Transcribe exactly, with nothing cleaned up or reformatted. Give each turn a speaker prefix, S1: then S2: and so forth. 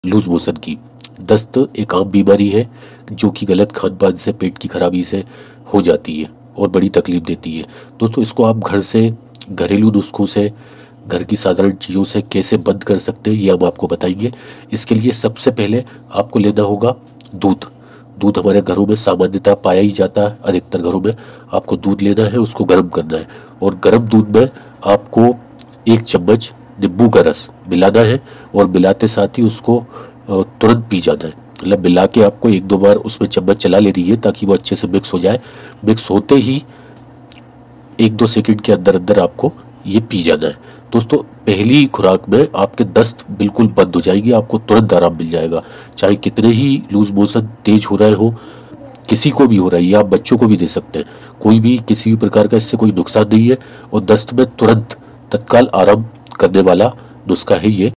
S1: Loose motion की। दस्त एक आम बीमारी है जो कि गलत खान पान से, पेट की खराबी से हो जाती है और बड़ी तकलीफ देती है। दोस्तों इसको आप घर से, घरेलू नुस्खों से, घर की साधारण चीज़ों से कैसे बंद कर सकते हैं ये हम आपको बताएंगे। इसके लिए सबसे पहले आपको लेना होगा दूध। दूध हमारे घरों में सामान्यतः पाया ही जाता है, अधिकतर घरों में। आपको दूध लेना है, उसको गर्म करना है और गर्म दूध में आपको एक चम्मच नींबू का रस मिलाना है और मिलाते साथ ही उसको अ, तुरंत पी जाना है। मतलब मिला के आपको एक दो बार उसमें चम्मच चला लेनी है ताकि वो अच्छे से मिक्स हो जाए। मिक्स होते ही एक दो सेकंड के अंदर अंदर आपको ये पी जाना है। दोस्तों पहली खुराक में आपके दस्त बिल्कुल बंद हो जाएगी, आपको तुरंत आराम मिल जाएगा। चाहे कितने ही लूज मोशन तेज हो रहे हो, किसी को भी हो रहा है, या आप बच्चों को भी दे सकते हैं। कोई भी किसी भी प्रकार का इससे कोई नुकसान नहीं है और दस्त में तुरंत तत्काल आराम करने वाला नुस्खा है ये।